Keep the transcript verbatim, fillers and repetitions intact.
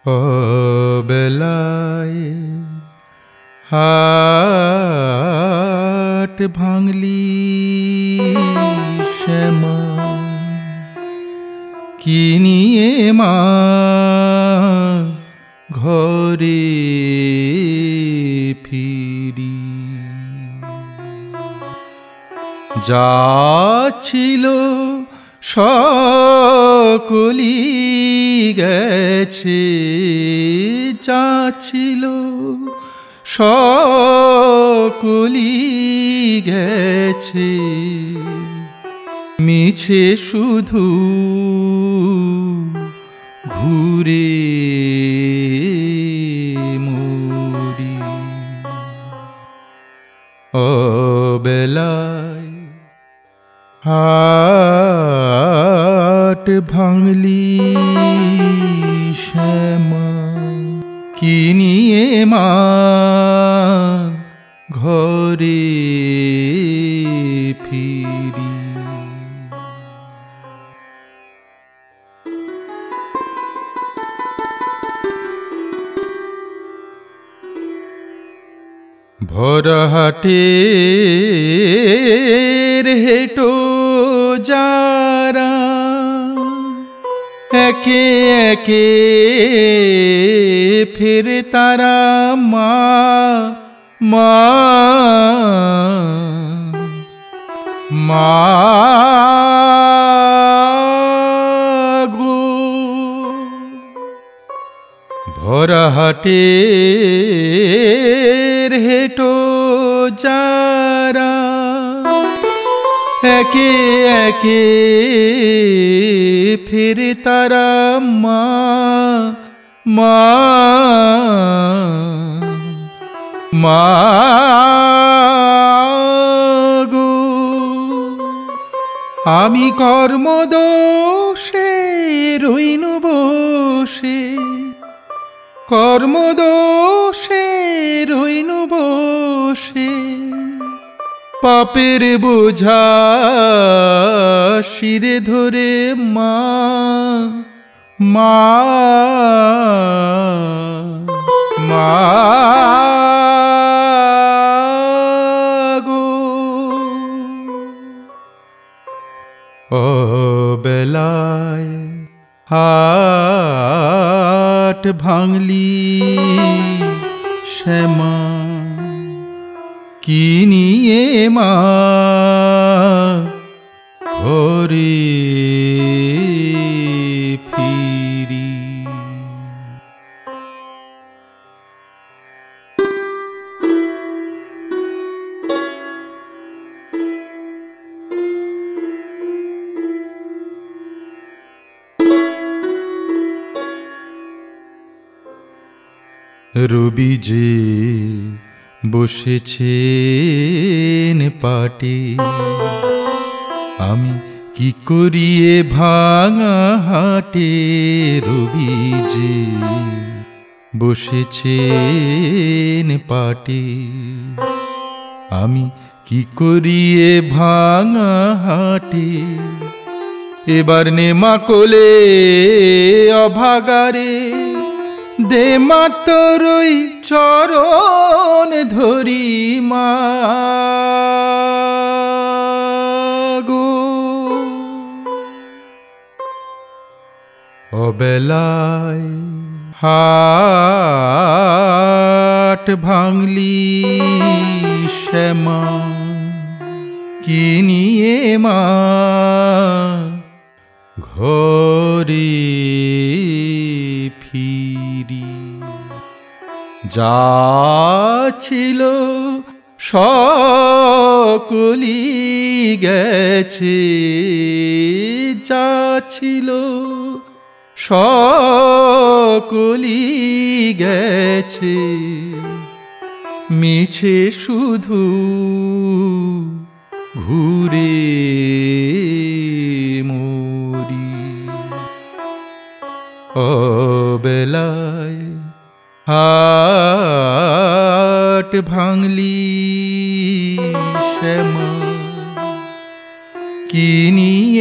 অবেলায় হাট ভাঙলি শ্যামা, কি নিয়ে মা ঘরে ফিরি? যা ছিল সকলি গেছে, যা ছিল সকলি গেছে, মিছে শুধু ঘুরে মরি। অবেলায় হাট ভাঙলি শ্যামা, কি নিয়ে মা ঘরে ফিরি? ভরা হাটের হেটো যারা, একে একে ফেরে তারা মা মা মা গো। ভরা হাটের হেটো যারা, একে একে ফেরে তারা মা মা মা গো। আমি কর্মদোষে রইনু বসে, কর্মদোষে রইনু বসে, পাপের বোঝা শিরে ধরে মা মা মা গো। অবেলায় হাট ভাঙলি শ্যামা, কি নিয়ে মা ঘরে ফিরি? রবি যে বসেছেন পাটে, আমি কি করিয়ে ভাঙা হাটে? রবি যে বসেছেন পাটে, আমি কি করিয়ে ভাঙা হাটে? এবার নেমা কোলে অভাগারে, দে মা তোরই চরণ ধরি মা গো। অবেলায় হাট ভাঙলি শ্যামা, কি নিয়ে মা ঘরে ফিরি? যা ছিল সকলি গেছে, যা ছিল সকলি গেছে, মিছে শুধু ঘুরে মরি। অবেলায় হাট ভাঙলি শ্যামা, কি নিয়ে え মা ঘরে ফিরি।